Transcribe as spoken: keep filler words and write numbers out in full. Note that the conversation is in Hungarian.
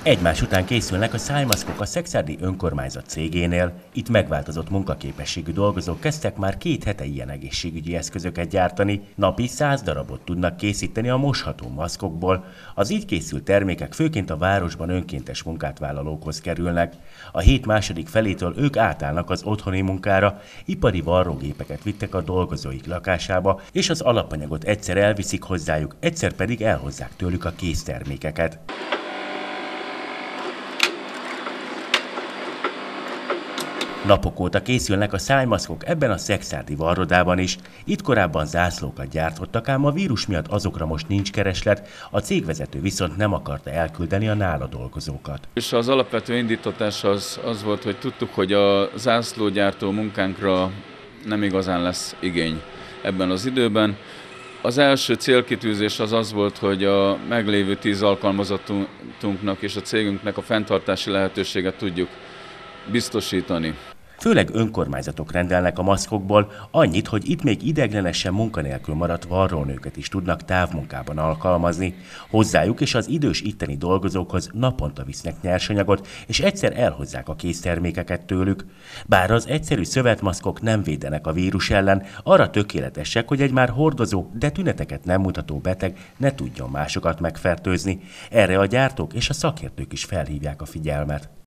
Egymás után készülnek a szájmaszkok a Szekszárdi önkormányzat cégénél. Itt megváltozott munkaképességű dolgozók kezdtek már két hete ilyen egészségügyi eszközöket gyártani. Napi száz darabot tudnak készíteni a mosható maszkokból. Az így készült termékek főként a városban önkéntes munkát vállalókhoz kerülnek. A hét második felétől ők átállnak az otthoni munkára, ipari varrógépeket vittek a dolgozóik lakásába, és az alapanyagot egyszer elviszik hozzájuk, egyszer pedig elhozzák tőlük a késztermékeket. Napok óta készülnek a szájmaszkok ebben a szekszárdi varrodában is. Itt korábban zászlókat gyártottak, ám a vírus miatt azokra most nincs kereslet, a cégvezető viszont nem akarta elküldeni a nála dolgozókat. És az alapvető indítatás az, az volt, hogy tudtuk, hogy a zászlógyártó munkánkra nem igazán lesz igény ebben az időben. Az első célkitűzés az az volt, hogy a meglévő tíz alkalmazottunknak és a cégünknek a fenntartási lehetőséget tudjuk biztosítani. Főleg önkormányzatok rendelnek a maszkokból, annyit, hogy itt még ideiglenesen munkanélkül maradt varrónőket is tudnak távmunkában alkalmazni. Hozzájuk és az idős itteni dolgozókhoz naponta visznek nyersanyagot, és egyszer elhozzák a késztermékeket tőlük. Bár az egyszerű szövetmaszkok nem védenek a vírus ellen, arra tökéletesek, hogy egy már hordozó, de tüneteket nem mutató beteg ne tudjon másokat megfertőzni. Erre a gyártók és a szakértők is felhívják a figyelmet.